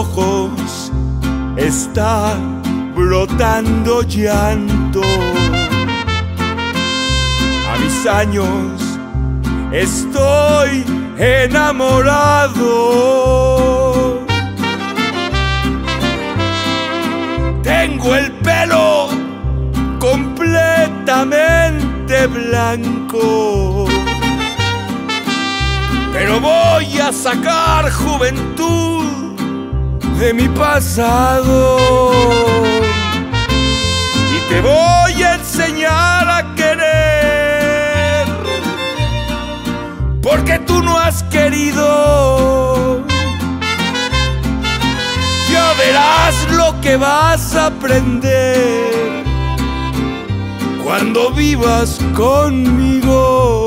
ojos está brotando llanto. A mis años estoy enamorado. Tengo el pelo completamente blanco, pero voy a sacar juventud de mi pasado y te voy a enseñar a querer, porque tú no has querido. Ya verás lo que vas a aprender cuando vivas conmigo.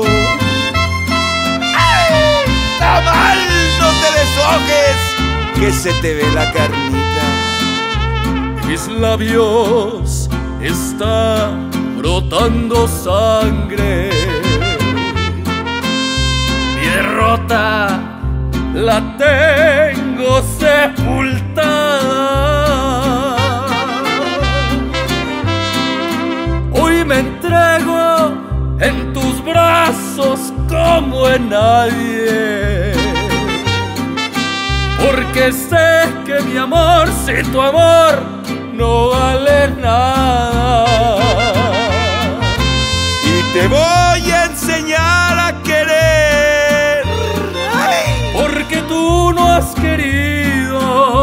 ¡Tamal! ¡No te deshojes! Que se te ve la carnita. Mis labios están brotando sangre. Mi derrota la tengo sepultada. Hoy me entrego en tus brazos como en nadie, porque sé que mi amor sin tu amor no vale nada. Y te voy a enseñar a querer, porque tú no has querido.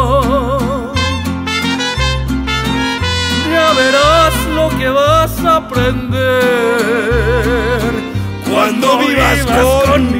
Ya verás lo que vas a aprender cuando vivas conmigo.